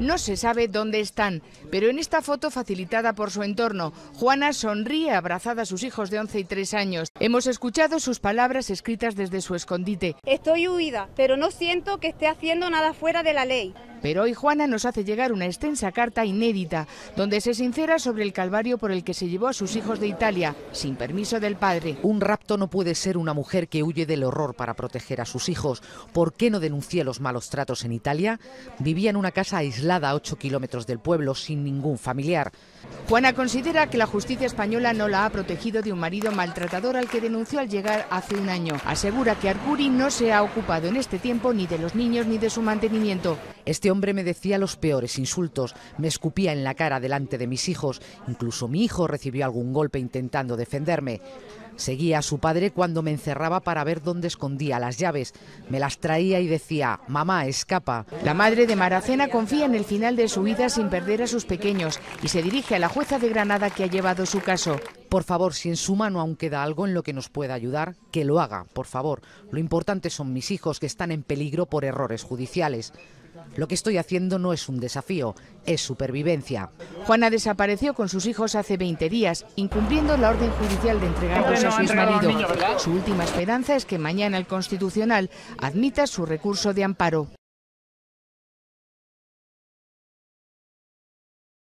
No se sabe dónde están, pero en esta foto facilitada por su entorno, Juana sonríe abrazada a sus hijos de 11 y 3 años. Hemos escuchado sus palabras escritas desde su escondite. Estoy huida, pero no siento que esté haciendo nada fuera de la ley. Pero hoy Juana nos hace llegar una extensa carta inédita, donde se sincera sobre el calvario por el que se llevó a sus hijos de Italia, sin permiso del padre. Un rapto no puede ser una mujer que huye del horror para proteger a sus hijos. ¿Por qué no denuncié los malos tratos en Italia? Vivía en una casa aislada a 8 kilómetros del pueblo, sin ningún familiar. Juana considera que la justicia española no la ha protegido de un marido maltratador al que denunció al llegar hace un año. Asegura que Arcuri no se ha ocupado en este tiempo ni de los niños ni de su mantenimiento. Este hombre me decía los peores insultos, me escupía en la cara delante de mis hijos, incluso mi hijo recibió algún golpe intentando defenderme. Seguía a su padre cuando me encerraba para ver dónde escondía las llaves. Me las traía y decía: mamá, escapa. La madre de Maracena confía en el final de su vida sin perder a sus pequeños y se dirige a la jueza de Granada que ha llevado su caso. Por favor, si en su mano aún queda algo en lo que nos pueda ayudar, que lo haga, por favor. Lo importante son mis hijos, que están en peligro por errores judiciales. Lo que estoy haciendo no es un desafío, es supervivencia. Juana desapareció con sus hijos hace 20 días, incumpliendo la orden judicial de entregarlos a su exmarido. Su última esperanza es que mañana el Constitucional admita su recurso de amparo.